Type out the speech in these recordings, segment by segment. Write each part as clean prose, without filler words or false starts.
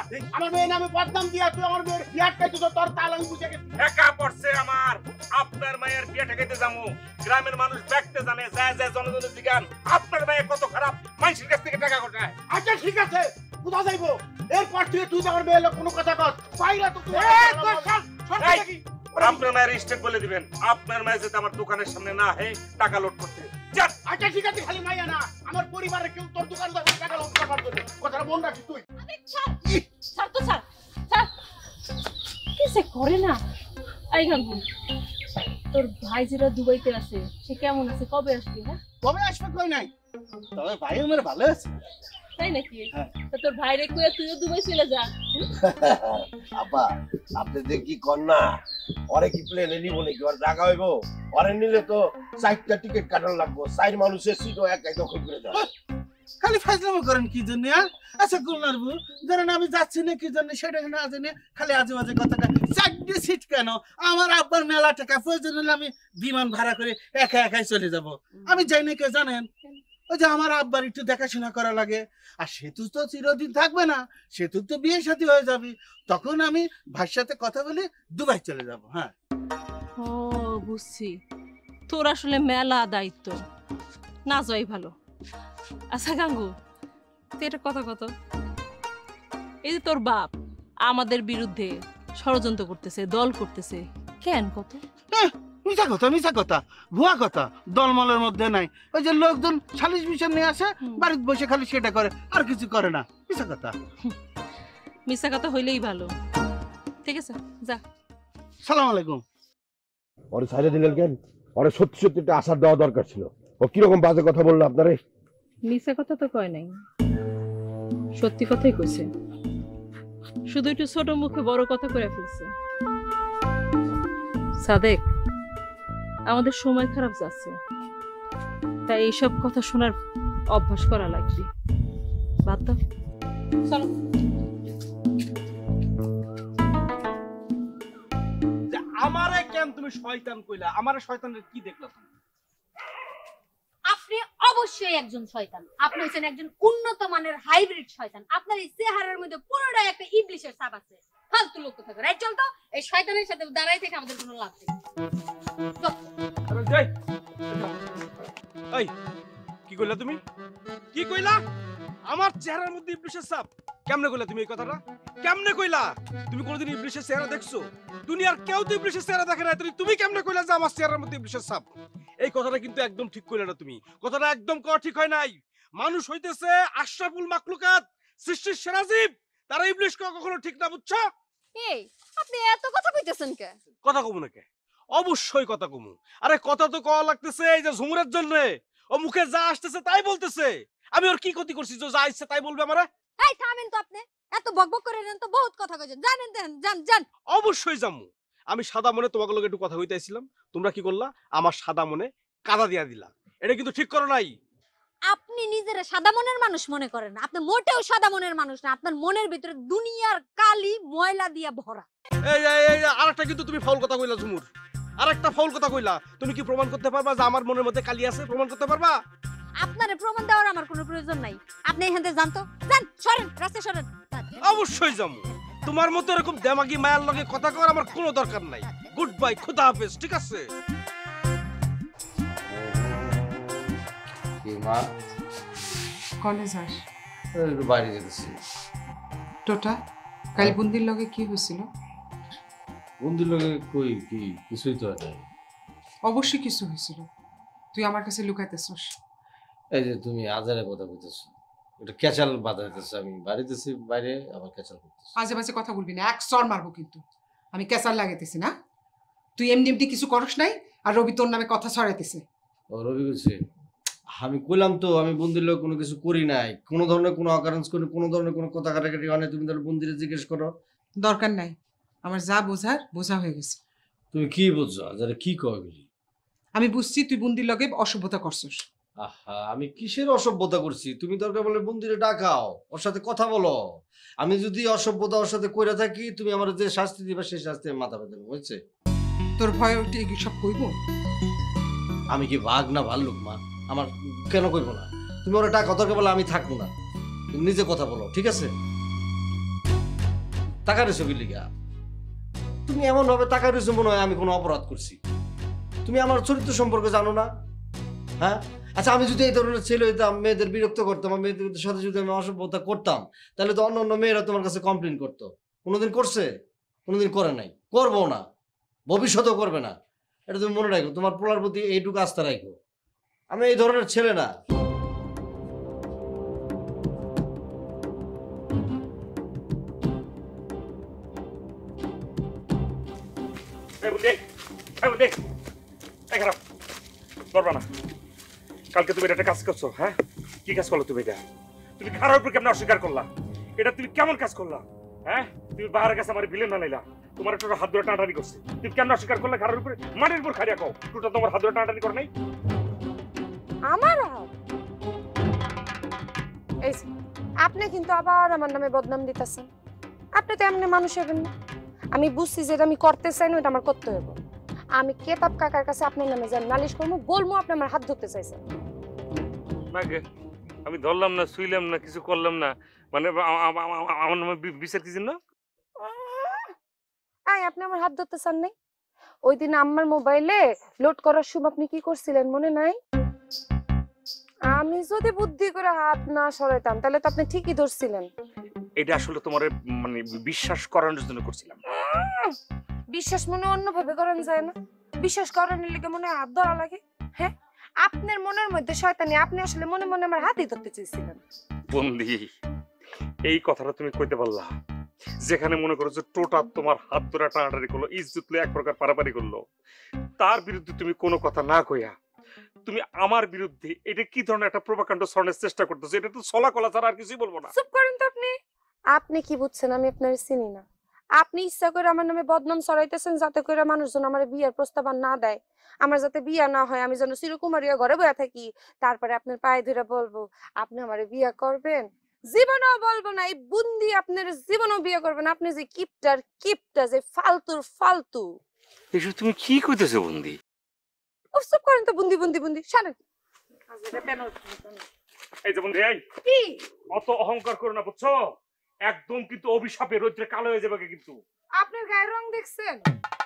আমার মেয়ের নামে বদনাম দিয়া তুই আমার মেয়ের বিয়ার খাইতে তো তোর তাল আমি বুঝে গেছি। একা পড়ছে আমার আপনার মায়ের বিয়ে ঠেকাইতে যাবো। গ্রামের মানুষ দেখতে জানে যায় যায় জনগণের জিগান আপনার মায়ে কত খারাপ, মানুষের কাছ থেকে টাকা কোটায়। আচ্ছা ঠিক আছে, কোথা যাইবো? এরপর থেকে তুই আমার মেয়ের কোনো কথা কর পাইরা তো তুই আপনার মায়ের স্টেট বলে দিবেন আপনার মায়ের যাতে আমার দোকানের সামনে না হে টাকা লোড করতে। আচ্ছা ঠিক আছে, খালি মাইয়া না, আমার পরিবারের কেউ তোর দোকান থেকে টাকা লোড করার জন্য কথাটা মন রাখিস তুই। স্যার তো স্যার স্যার কিসে করে না। এই গাঙ্গু, তোর ভাই যেটা দুবাইতে আছে সে কেমন আছে, কবে আসবে? হ্যাঁ কবে আসবে কই নাই, তবে ভাই আমার ভালো আছে। তাই নাকি? তা তোর ভাইরে কইয়া তুইও দুবাই চলে যা। আপা আপনি যে কি কর না, ওরে কি প্লেনে নিব নাকি? ওর জায়গা হইব? ওরে নিলে তো 4টা টিকিট কাটার লাগবো, 4 মানুষের সিটও একাই দখল করে দেয়। খালি ফাজলামো করেন কি জন্য? আচ্ছা গুলনার বউ, ধরেন আমি যাচ্ছি না কি জন্য সেটা না জেনে খালি আজে বাজে কথাটা। 4টে সিট কেন? আমার আব্বার মেলা টাকা, প্রয়োজন হলে আমি বিমান ভাড়া করে একা একাই চলে যাব। আমি যাই না কে জানেন? ওই যে আমার আব্বার একটু দেখাশোনা করা লাগে, আর সেতু তো চিরদিন থাকবে না, সেতু তো বিয়ে সাথী হয়ে যাবে, তখন আমি ভাইয়ের সাথে কথা বলে দুবাই চলে যাব। হ্যাঁ ও বুঝছি, তোর আসলে মেলা দায়িত্ব, না যাই ভালো। আচ্ছা গাঙ্গু, তুই একটা কথা কত, এই যে তোর বাপ আমাদের বিরুদ্ধে ষড়যন্ত্র করতেছে, দল করতেছে কেন কত? মিছা কথা, মিছা কথা, ভুয়া কথা, দলমলের মধ্যে নাই। ওই যে লোকজন সালিশ মিশন নিয়ে আসে, বাড়িতে বসে খালি সেটা করে, আর কিছু করে না। মিছা কথা। মিছা কথা হইলেই ভালো। ঠিক আছে যা। সালাম আলাইকুম। ওরে ছাইড়ে দিলেন কেন? ওরে সত্যি সত্যি একটা আশা দেওয়া দরকার ছিল। ও কিরকম বাজে কথা বললো আপনারে? মিছা কথা তো কয় নাই, সত্যি কথাই কইছে, শুধু একটু ছোট মুখে বড় কথা করে ফেলছে। সাদেক, আমাদের সময় খারাপ যাচ্ছে, তাই এইসব কথা শোনার অভ্যাস করা লাগবে। বাদ দাও, চলো। আমারে কেন তুমি শয়তান কইলা? আমারে শয়তানের কি দেখলা তুমি? আপনি অবশ্যই একজন শয়তান। আপনি হচ্ছেন একজন উন্নত মানের হাইব্রিড শয়তান। আপনার এই চেহারার মধ্যে পুরোটাই একটা ইবলিশের ছাপ আছে। ফালতু লোক কথা করে চল তো, এই শয়তানের সাথে দাঁড়াই থেকে আমাদের কোনো লাভ নেই। এই কি কইলা তুমি? কি কইলা? আমার চেহারার মধ্যে ইবলিশের ছাপ? কেমনে কইলা তুমি এই কথাটা? কেমনে কইলা? তুমি কোনদিন ইবলিশের চেহারা দেখছো? দুনিয়ার কেউ তো ইবলিশের চেহারা দেখে না, তুমি কেমনে কইলা যে আমার চেহারার মধ্যে ইবলিশের ছাপ? এই কথাটা কিন্তু একদম ঠিক কইলা না তুমি। কথাটা একদম কওয়া ঠিক হয় নাই। মানুষ হইতেছে আশরাফুল মাখলুকাত, সৃষ্টির সেরা জীব, তারা ইবলিশ কখনো ঠিক না, বুঝছো? এই আপনি এত কথা কইতেছেন কে? কথা কমু না কে? অবশ্যই কথা কমু। আরে কথা তো কওয়া লাগতেছে এই যে ঝুমুরের জন্য। ও মুখে যা আসতেছে তাই বলতেছে। আমি ওর কি ক্ষতি করছি যে যা ইচ্ছে তাই বলবে আমারে? এই থামেন তো আপনি, এত বকবক করে নেন তো, বহুত কথা কইছেন। জানেন দেন, জান জান। অবশ্যই যামু। আমি সাদা মনে তোমাকে লগে একটু কথা কইতাইছিলাম, তোমরা কি করলা? আমার সাদা মনে কাদা দিয়া দিলা। এটা কিন্তু ঠিক করো নাই। আপনি নিজের সাদা মনের মানুষ মনে করেন না, আপনি মোটেও সাদা মনের মানুষ না। আপনার মনের ভিতরে দুনিয়ার কালি ময়লা দিয়া ভরা। এই এই আরেকটা কিন্তু তুমি ফাউল কথা কইলা ঝুমুর, আরেকটা ফাউল কথা কইলা। তুমি কি প্রমাণ করতে পারবা যে আমার মনের মধ্যে কালি আছে? প্রমাণ করতে পারবা? আপনারে প্রমাণ দেওয়ার আমার কোনো প্রয়োজন নাই। আপনি এখান থেকে যান তো, যান, সরেন, রাস্তায় সরেন। অবশ্যই যামু। তোমার মতো এরকম দেমাগি মায়ের লগে কথা কওয়ার আমার কোনো দরকার নাই। গুড বাই, খোদা হাফেজ, ঠিক আছে? কি মা? কলেজ যাস? একটু বাইরে যেতেছি। টোটা কাল বন্দির লগে কি হয়েছিল? বন্ধুর লগে কই কি কিছুই তো নাই। অবশ্যই কিছু হয়েছিল, তুই আমার কাছে লুকাইতেছস। এই যে তুমি আজারে কথা কইতেছ, এটা ক্যাচাল বাঁধাইতেছ। আমি বাড়িতেছি বাইরে, আবার ক্যাচাল করতেছ। আজে বাজে কথা বলবি না, এক সর মারবো কিন্তু। আমি ক্যাচাল লাগাইতেছি না, তুই এমনি এমনি কিছু করস নাই, আর রবি তোর নামে কথা ছড়াইতেছে। ও রবি বলছে? আমি কইলাম তো আমি বন্দির লোক কোনো কিছু করি নাই, কোনো ধরনের কোনো অকারেন্স করি, কোনো ধরনের কোনো কথা কাটাকাটি হয় না। তুমি তাহলে বন্দিরে জিজ্ঞেস করো। দরকার নাই, আমার যা বোঝার বোঝা হয়ে গেছে। তুমি কি বুঝছো? আজারে কি কয় গেলি? আমি বুঝছি তুই বন্দির লগে অসভ্যতা করছস। আহা, আমি কিসের অসভ্যতা করছি? তুমি দরকার বলে বন্দিরে ডাকাও, ওর সাথে কথা বলো। আমি যদি অসভ্যতা ওর সাথে কইরা থাকি, তুমি আমার যে শাস্তি দিবা সেই শাস্তি আমি মাথা পেতে নেবো, বুঝছে? তোর ভয় উঠে সব কইব? আমি কি বাঘ না ভাল্লুক মা? আমার কেন কইব না? তুমি ওরা টাকা দরকার বলে আমি থাকবো না। তুমি নিজে কথা বলো, ঠিক আছে? টাকা রয়েছে কি লিগা? তুমি এমন ভাবে টাকা রয়েছে মনে হয় আমি কোনো অপরাধ করছি। তুমি আমার চরিত্র সম্পর্কে জানো না? হ্যাঁ, আচ্ছা আমি যদি এই ধরনের ছেলে হইতাম, মেয়েদের বিরক্ত করতাম, মেয়েদের সাথে যদি আমি অসভ্যতা করতাম, তাহলে তো অন্য অন্য মেয়েরা তোমার কাছে কমপ্লেন করতো। কোনোদিন করছে? কোনোদিন করে নাই, করবো না, ভবিষ্যতেও করবে না। এটা তুমি মনে রাখো, তোমার পোলার প্রতি এইটুকু আস্থা রাখো। আমি এই ধরনের ছেলে না। কালকে তুমি একটা কাজ করছো, হ্যাঁ? কি কাজ করলো তুমি? এটা তুমি খারাপ উপর কেমন অস্বীকার করলা? এটা তুমি কেমন কাজ করলা? হ্যাঁ, তুমি বাহারের কাছে আমার বিলেন বানাইলা, তোমার একটা হাত ধরে টানাটানি করছে, তুমি কেমন অস্বীকার করলা? খারাপ উপরে মাটির উপর খাড়িয়া কও, টুটা তোমার হাত ধরে টানাটানি করে নাই? আমার এই যে, আপনি কিন্তু আবার আমার নামে বদনাম দিতেছেন। আপনি তো এমনি মানুষ হবেন না। আমি বুঝছি যেটা আমি করতে চাই না ওটা আমার করতে হবে। আমি কেতাব কাকার কাছে আপনার নামে যান নালিশ করবো, বলবো আপনি আমার হাত ধরতে চাইছেন। না গে, আমি ধরলাম না, শুইলাম না, কিছু করলাম না, মানে আমার নামে বিচার কি জন্য? আপনি আমার হাত ধরতে চান নাই? ওই দিন আমার মোবাইলে লোড করার সময় আপনি কি করছিলেন মনে নাই? আমি যদি বুদ্ধি করে হাত না সরাইতাম তাহলে তো আপনি ঠিকই ধরছিলেন। এটা আসলে তোমার মানে বিশ্বাস করানোর জন্য করছিলাম। বিশ্বাস মনে অন্যভাবে করেন যায় না? বিশ্বাস করানোর লেগে মনে হাত ধরা লাগে? হ্যাঁ, আপনার মনের মধ্যে শয়তানি, আপনি আসলে মনে মনে আমার হাতই ধরতে চেয়েছিলেন। বন্দি, এই কথাটা তুমি কইতে পারলা যেখানে মনে করো যে টোটা তোমার হাত ধরে টানাটানি করলো, ইজ্জত এক প্রকার পারাপারি করলো, তার বিরুদ্ধে তুমি কোনো কথা না কইয়া তুমি আমার বিরুদ্ধে এটা কি ধরনের একটা প্রোপাগান্ডা ছড়ানোর চেষ্টা করতেছো? এটা তো ছলা কলা ছাড়া আর কিছুই বলবো না। চুপ করেন তো আপনি। আপনি কি বুঝছেন আমি আপনার চিনি না? আপনি ইচ্ছা করে আমার নামে বদনাম ছড়াইতেছেন যাতে করে মানুষজন আমার বিয়ের প্রস্তাব না দেয়, আমার যাতে বিয়া না হয়, আমি যেন চিরকুমারিয়া ঘরে বসে থাকি, তারপরে আপনার পায়ে ধরে বলবো আপনি আমারে বিয়া করবেন। জীবনেও বলবো না, এই বুন্দি আপনার জীবনেও বিয়ে করবেন। আপনি যে কিপটা যে ফালতুর ফালতু। এসব তুমি কি কইতেছো বন্দি? চুপ করেন তো বুন্দি বুন্দি বুন্দি সারেন। এই যে বন্দি, এই কি অত অহংকার করো না, বুঝছো? একদম কিন্তু অভিশাপে রৌদ্রে কালো হয়ে যাবে কিন্তু। আপনার গায়ের রং দেখছেন?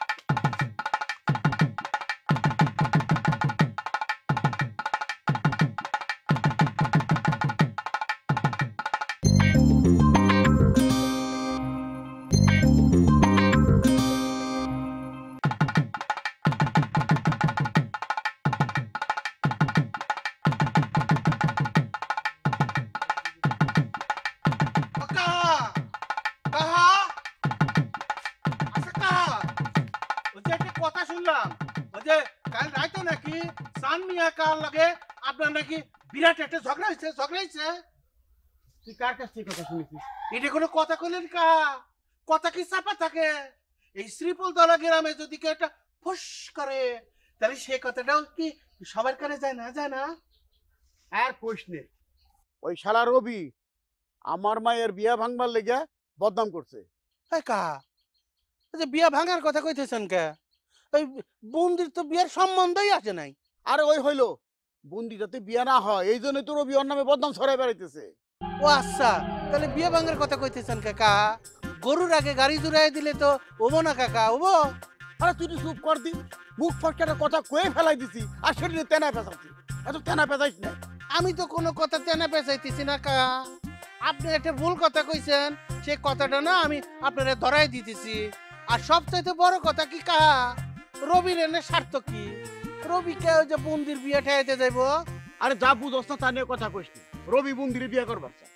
কথা শুনলাম ওই যে কাল রাইতে নাকি সান মিয়া কার লাগে আপনার নাকি বিরাট একটা ঝগড়া হয়েছে। তুই কার কাছ থেকে কথা শুনেছিস? এটা কোনো কথা কইলেন কা? কথা কি চাপা থাকে? এই শ্রীপুল দলা গ্রামে যদি কেউ একটা ফুস করে তাহলে সে কথাটাও কি সবার কানে যায় না? আর প্রশ্নে ওই শালা রবি আমার মায়ের বিয়া ভাঙবার লেগে বদনাম করছে। কা বিয়া ভাঙার কথা কইতেছেন কে? ওই বন্দির তো বিয়ার সম্বন্ধই আছে নাই। আরে ওই হইলো বন্দি যাতে বিয়া না হয় এই জন্য তো রবি ওর নামে বদনাম ছড়াই বেড়াইতেছে। ও আচ্ছা, তাহলে বিয়া ভাঙার কথা কইতেছেন কাকা? গরুর আগে গাড়ি জুড়াই দিলে তো ওবো না কাকা, ওবো? আরে তুই চুপ কর দি, মুখ ফটকাটা কথা কয়ে ফেলাই দিছি আর সেটা তেনা পেঁচাচ্ছি। এত তেনা পেঁচাইস না। আমি তো কোনো কথা তেনা পেঁচাইতেছি না কা। আপনি একটা ভুল কথা কইছেন, সেই কথাটা না আমি আপনারা ধরাই দিতেছি। আর সবচাইতে বড় কথা কি কা, রবির এনে স্বার্থ কি? রবিকে ওই যে বন্দির বিয়ে ঠেয়াইতে যাইব? আরে যা বুঝোস না তা নিয়ে কথা কইস না। রবি বন্দিরে বিয়ে করবার চায়।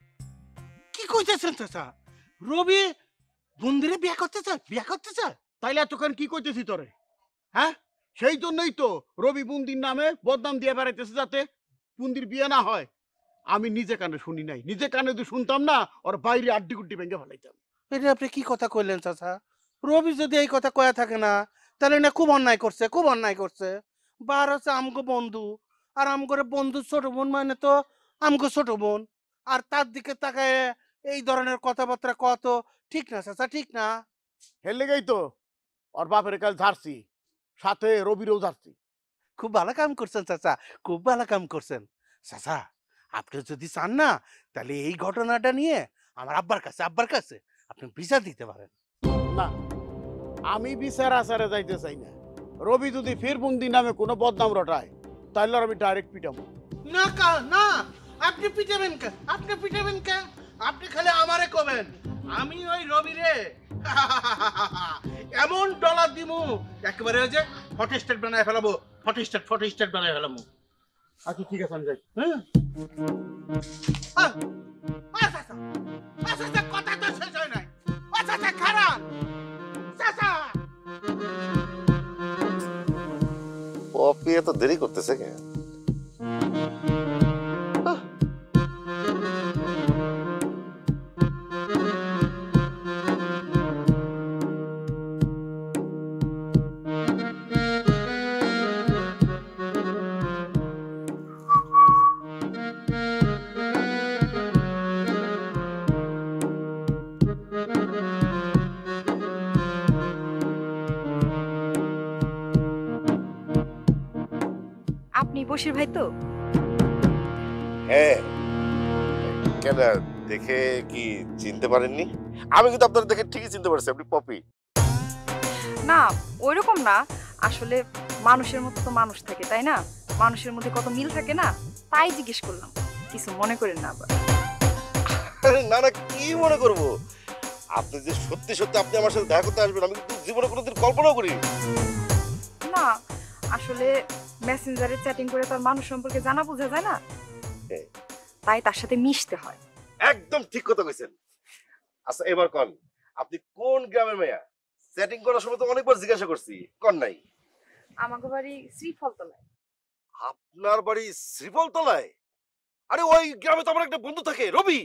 কি কইতেছেন চাচা? রবি বন্দিরে বিয়ে করতে চায়? তাইলে এতক্ষণ কি কইতেছি তোরে? হ্যাঁ, সেই জন্যই তো রবি বন্দির নামে বদনাম দিয়ে বেড়াইতেছে যাতে বন্দির বিয়ে না হয়। আমি নিজে কানে শুনি নাই, নিজে কানে যদি শুনতাম না ওর বাইরে আড্ডি গুড্ডি ভেঙে ফেলাইতাম। এটা আপনি কি কথা কইলেন চাচা? রবি যদি এই কথা কয়া থাকে না তাহলে না খুব অন্যায় করছে। বার হচ্ছে আমগো বন্ধু, আর আমগরে বন্ধু ছোট বোন মানে তো আমগো ছোট বোন, আর তার দিকে তাকায় এই ধরনের কথাবার্তা কত ঠিক না চাচা, ঠিক না? হের লেগেই তো ওর বাপের কাল ঝাড়ছি, সাথে রবিরও ঝাড়ছি। খুব ভালো কাম করছেন চাচা, খুব ভালো কাম করছেন চাচা। আপনি যদি চান না তাহলে এই ঘটনাটা নিয়ে আমার আব্বার কাছে আপনি বিচার দিতে পারেন। না, আমি বিচার আচারে যাইতে চাই না। রবি যদি ফের বন্দি নামে কোনো বদনাম রটায় তাহলে আর আমি ডাইরেক্ট পিটাবো। না না, আপনি পিটাবেন কে? আপনি খালি আমারে কবেন, আমি ওই রবি রে এমন ডলার দিমু একেবারে ওই যে ফটোস্টেট বানায় ফেলাবো, ফটোস্টেট বানায় ফেলাবো। আচ্ছা ঠিক আছে, আমি যাই। হ্যাঁ আচ্ছা, কথা তো শেষ হয় নাই। আচ্ছা খারাপ চাচা। পপি এত দেরি করতেছে কেন? আপনি বশির ভাই তো? হ্যাঁ, কেন দেখে কি চিনতে পারেননি? আমি কিন্তু আপনার দেখে ঠিকই চিনতে পারছি, আপনি পপি। না, ওইরকম না, আসলে মানুষের মতো তো মানুষ থাকে, তাই না? মানুষের মধ্যে কত মিল থাকে না, তাই জিজ্ঞেস করলাম, কিছু মনে করেন না আবার। না না, কি মনে করব? আপনি যে সত্যি সত্যি আপনি আমার সাথে দেখা করতে আসবেন আমি কিন্তু জীবনে কোনোদিন কল্পনাও করি না, আসলে মেসেঞ্জারে চ্যাটিং করে তার মানুষ সম্পর্কে জানা বোঝা যায় না, তাই তার সাথে মিশতে হয়। একদম ঠিক কথা কইছেন। আচ্ছা এবার কোন, আপনি কোন গ্রামের মেয়া? চ্যাটিং করার সময় তো অনেকবার জিজ্ঞাসা করছি, কোন নাই? আমাকে বাড়ি শ্রীফলতলায়। আপনার বাড়ি শ্রীফলতলায়? আরে ওই গ্রামে তো আমার একটা বন্ধু থাকে, রবি।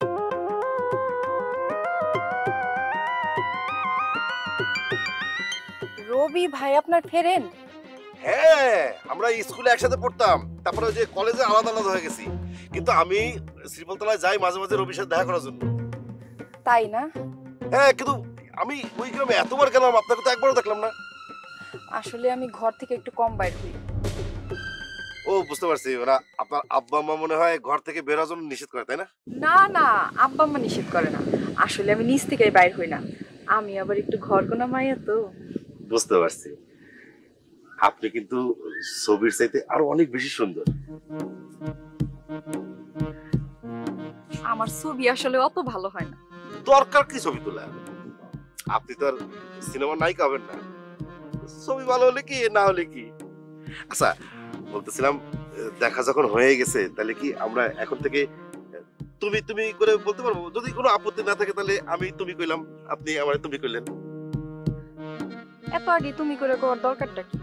রবি ভাই আপনার ফ্রেন্ড? হ্যাঁ, আমরা স্কুলে একসাথে পড়তাম, তারপরে যে কলেজে আলাদা আলাদা হয়ে গেছি, কিন্তু আমি শ্রীফলতলায় যাই মাঝে মাঝে রবির সাথে দেখা করার জন্য। তাই না? হ্যাঁ, কিন্তু আমি ওই গ্রামে এতবার গেলাম, আপনাকে তো একবারও দেখলাম না। আসলে আমি ঘর থেকে একটু কম বাইর হই। ও বুঝতে পারছি, ওরা আপনার আব্বা আম্মা মনে হয় ঘর থেকে বের হওয়ার জন্য নিষেধ করে, তাই না? না না, আব্বা আম্মা নিষেধ করে না, আসলে আমি নিজ থেকে বাইর হই না, আমি আবার একটু ঘর কোনা মাইয়া তো। বুঝতে পারছি, আপনি কিন্তু ছবির চাইতে আরো অনেক বেশি সুন্দর। আমার ছবি আসলে অত ভালো হয় না। দরকার কি ছবি তোলা? আপনি তো আর সিনেমার নায়িকা হবেন না, ছবি ভালো হলে কি না হলে কি। আচ্ছা বলতেছিলাম, দেখা যখন হয়ে গেছে তাহলে কি আমরা এখন থেকে তুমি তুমি করে বলতে পারবো? যদি কোনো আপত্তি না থাকে তাহলে আমি তুমি কইলাম, আপনি আমারে তুমি কইলেন। এত আগে তুমি করে করার দরকারটা কি?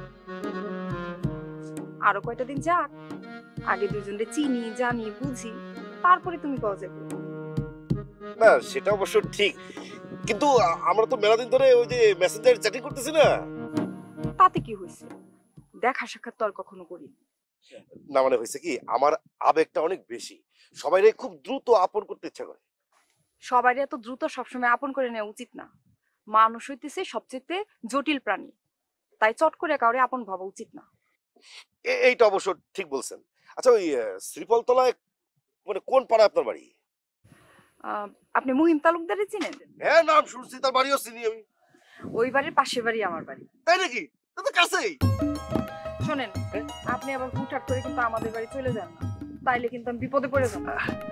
আরো কয়টা দিন যাক, আগে দুজনকে চিনি জানি বুঝি, তারপরে তুমি পাওয়া যাবে। না সেটা অবশ্য ঠিক, কিন্তু আমরা তো মেলা দিন ধরে ওই যে মেসেঞ্জারে চ্যাটিং করতেছি না। তাতে কি হয়েছে? দেখা সাক্ষাৎ তো আর কখনো করি না, মানে হয়েছে কি, আমার আবেগটা অনেক বেশি, সবাইরে খুব দ্রুত আপন করতে ইচ্ছা করে। সবাই এত দ্রুত সবসময় আপন করে নেওয়া উচিত না। মানুষ হইতেছে সবচেয়ে জটিল প্রাণী, তাই চট করে কাউরে আপন ভাবা উচিত না। এইটা অবশ্য ঠিক বলছেন। আচ্ছা ওই শ্রীফলতলায় মানে কোন পাড়া আপনার বাড়ি? আপনি মুহিম তালুকদারে চিনেন? হ্যাঁ, নাম শুনছি, তার বাড়িও চিনি আমি। ওই বাড়ির পাশের বাড়ি আমার বাড়ি। তাই নাকি? তো কাছেই। শোনেন, আপনি আবার হুটহাট করে কিন্তু আমাদের বাড়ি চলে যান না, তাইলে কিন্তু আমি বিপদে পড়ে যাব।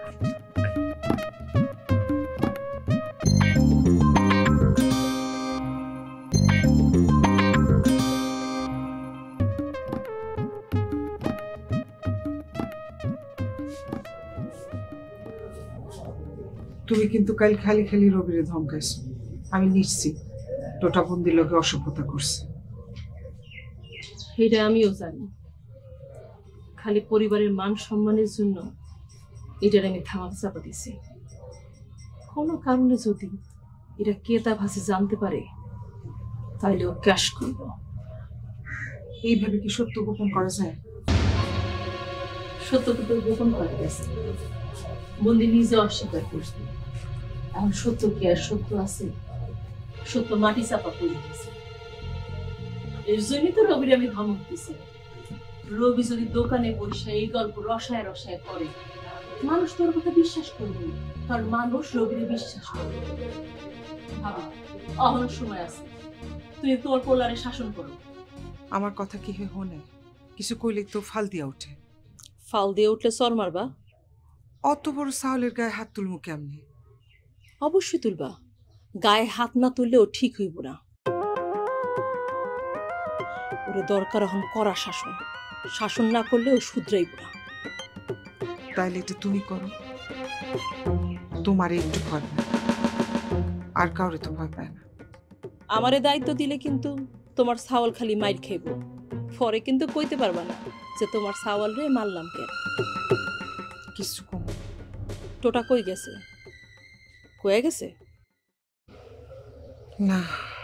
তুমি কিন্তু কাল খালি খালি রবিরে ধমকাইছো, আমি নিশ্চিত টোটা বন্দি লোকে অসভ্যতা করছে। এটা আমিও জানি, খালি পরিবারের মান সম্মানের জন্য এটার আমি থামাতে চাপা দিছি। কোনো কারণে যদি এটা কেতা ভাষে জানতে পারে তাহলে ও ক্যাশ করব। এইভাবে কি সত্য গোপন করা যায়? সত্যকে তো গোপন করা গেছে, বন্দি নিজে অস্বীকার করছে। এখন সত্য কি আর সত্য আছে? সত্য মাটি চাপা পড়ে গেছে। এর জন্যই তো রবির আমি ধমক দিছি। রবি যদি দোকানে বসে এই গল্প রসায় রসায় করে, মানুষ তোর কথা বিশ্বাস করবে, কারণ মানুষ রবিরে বিশ্বাস করবে। ভাবি অহন সময় আছে, তুই তোর পোলারে শাসন করো। আমার কথা কি হনে কিছু কইলে তো ফাল দিয়া ওঠে। ফাল দিয়ে উঠলে সর মারবা? অত বড় চাউলের গায়ে হাত তুলমু কেমনি? অবশ্যই তুলবা, গায়ে হাত না তুললেও ঠিক হইব না। ওরে দরকার এখন করা শাসন, শাসন না করলেও শুধরাইব না। তাইলে এটা তুমি করো, তোমারে একটু ভয় পায়, আর কাউরে তো ভয় পায় না। আমারে দায়িত্ব দিলে কিন্তু তোমার ছাওয়াল খালি মাইর খাইব, পরে কিন্তু কইতে পারবা না যে তোমার ছাওয়াল রে মারলাম কেন। কিছু কম টোটা কই গেছে? কয়ে গেছে? না,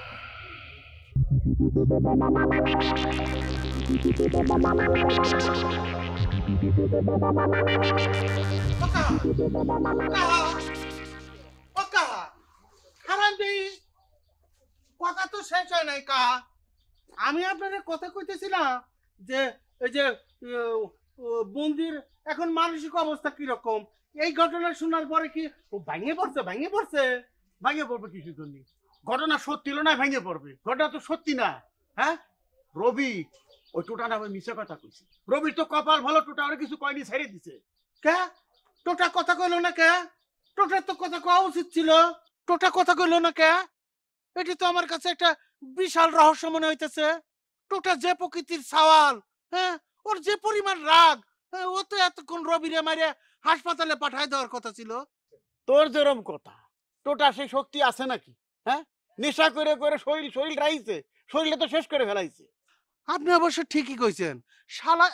কথা তো শেষ হয় নাই কা। আমি আপনাদের কথা কইতেছিলাম যে এই যে বন্দির এখন মানসিক অবস্থা কিরকম, এই ঘটনা শোনার পরে কি ও ভেঙে পড়ছে? ভাঙে পড়বে কিছু জন্য? ঘটনা সত্যি হলো না ভেঙে পড়বে? ঘটনা তো সত্যি না। হ্যাঁ, রবি ওই টোটা নামে মিশা কথা কইছে। রবির তো কপাল ভালো, টোটা আর কিছু কয়নি, ছেড়ে দিছে। কে টোটা কথা কইলো না কে? টোটার তো কথা কওয়া উচিত ছিল। টোটা কথা কইলো না কে? এটি তো আমার কাছে একটা বিশাল রহস্য মনে হইতেছে। টোটা যে প্রকৃতির সওয়াল, হ্যাঁ, ওর যে পরিমাণ রাগ, হ্যাঁ, ও তো এতক্ষণ রবিরে মারে হাসপাতালে পাঠায় দেওয়ার কথা ছিল। তোর যেরম কথা, টোটা সেই শক্তি আছে নাকি? হ্যাঁ, নেশা করে করে শরীর রাইছে, শরীরে তো শেষ করে ফেলাইছে। আপনি অবশ্য ঠিকই কইছেন। শালা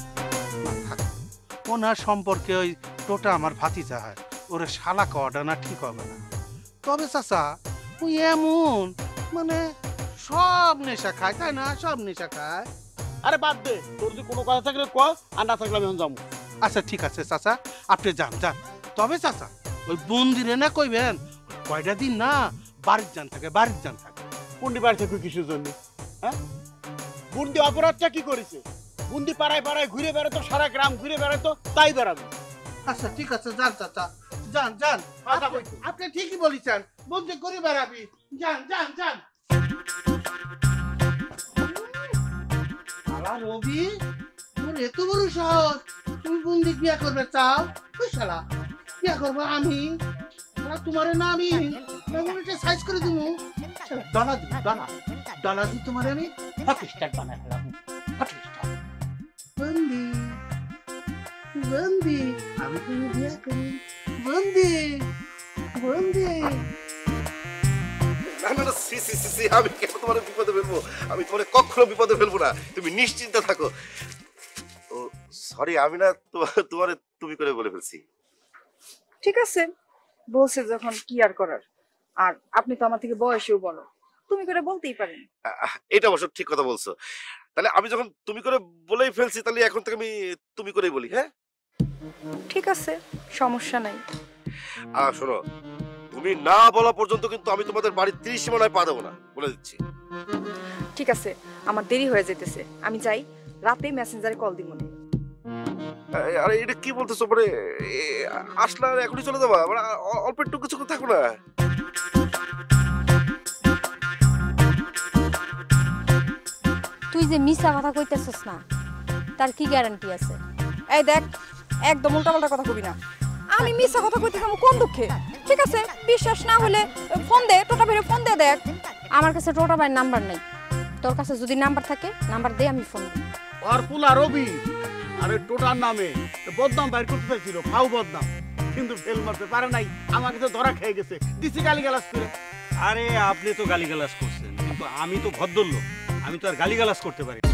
ওনার সম্পর্কে ওই টোটা আমার ভাতিজা হয়, ওরে শালা কওয়াটা না ঠিক হবে না। তবে চাচা ওই এমন মানে সব নেশা খায়, তাই না? সব নেশা খায়। আরে বাদ দে, তোর যদি কোনো কথা থাকলে ক, আর না থাকলে আমি এখন যাবো। আচ্ছা ঠিক আছে চাচা, আপনি যান যান। তবে চাচা ওই বন্দিরে না কইবেন কয়টা দিন না বাড়ির যান থাকে, বাড়ির যান থাকে। বুন্দি বাড়ি থেকে কিসের জন্য? হ্যাঁ, বুন্দি অপরাধটা কি করেছে? বুন্দি পাড়ায় পাড়ায় ঘুরে বেড়াতো, সারা গ্রাম ঘুরে বেড়াতো, তাই বেড়াবে। আচ্ছা ঠিক আছে, যান চাচা, যান যান। কথা কইতো। আপনি ঠিকই বলেছেন, বন্দি করে বেড়াবি। যান যান যান। শালা রবি, তোর এত বড় সাহস, তুমি বন্দি বিয়া করবে চাও? ওই শালা বিয়া করবো আমি? শালা তোমারে না আমি সাইজ করে দিব, ডলা দিব, ডলা দি তোমারে আমি হটস্টার বানায় ফেলাম। হটস্টার বন্দি, বন্দি, আমি তুমি বিয়া করি। বন্দি, বন্দি। না না না, সি সি সি সি, আমি কেন তোমার বিপদে ফেলবো? আমি তোমার কখনো বিপদে ফেলবো না, তুমি নিশ্চিন্তে থাকো। ও সরি, আমি না তোমার তুমি করে বলে ফেলছি। ঠিক আছে, বলছে যখন কি আর করার। আর আপনি তো আমার থেকে বয়সেও বড়, তুমি করে বলতেই পারেন। এটা অবশ্য ঠিক কথা বলছো। তাহলে আমি যখন তুমি করে বলেই ফেলছি, তাহলে এখন থেকে আমি তুমি করেই বলি। হ্যাঁ ঠিক আছে, সমস্যা নাই। আর শোনো, তুমি না বলা পর্যন্ত কিন্তু আমি তোমাদের বাড়ির 30 সীমানায় পা দেবো না, বলে দিচ্ছি। ঠিক আছে, আমার দেরি হয়ে যেতেছে, আমি যাই, রাতে মেসেঞ্জারে কল দিব। আরে এটা কি বলতেছো? মানে আসলে এখনই চলে যাবা? মানে অল্প একটু কিছু থাকো না। তুই যে মিছা কথা কইতেছস না, তার কি গ্যারান্টি আছে? এই দেখ, একদম উল্টাপাল্টা কথা কবি না। আমি মিথ্যা কথা কইতে যাবো কোন দুঃখে? ঠিক আছে, বিশ্বাস না হলে ফোন দে, টোটা ভাইরে ফোন দে দেখ। আমার কাছে টোটা ভাইয়ের নাম্বার নাই, তোর কাছে যদি নাম্বার থাকে নাম্বার দে, আমি ফোন দিই। আর পুলা রবি আরে টোটার নামে বদনাম বাইর করতে চাইছিল, ফাউ বদনাম, কিন্তু ফেল মারতে পারে নাই। আমাকে তো ধরা খেয়ে গেছে, দিছি গালিগালাজ করে। আরে আপনি তো গালিগালাজ করছেন, কিন্তু আমি তো ভদ্রলোক, আমি তো আর গালিগালাজ করতে পারি না।